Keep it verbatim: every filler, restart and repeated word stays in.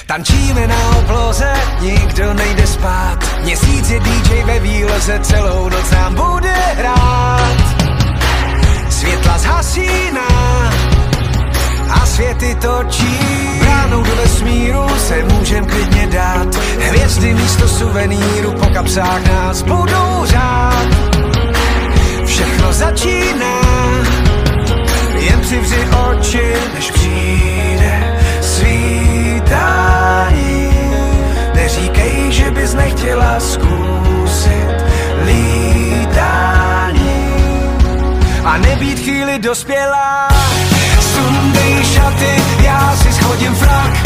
Tančíme na obloze, nikdo nejde spát. Měsíc je D J ve výloze, celou noc nám bude hrát. Světla zhasíná a světy točí. Bránou do vesmíru se můžem klidně dát. Hvězdy místo suvenýru po kapsách nás budou řád. Všechno začíná, jen přivři oči, než přijde svítání. Neříkej, že bys nechtěla zkusit lítání a nebýt chvíli dospělá. Sundej šaty, já si schodím frak.